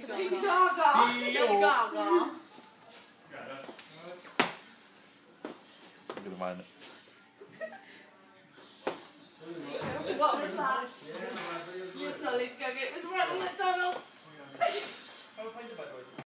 Lady Gaga. Lady Gaga. I'm gonna mind it. What was that? You saw Lady Gaga. It was right on McDonald's.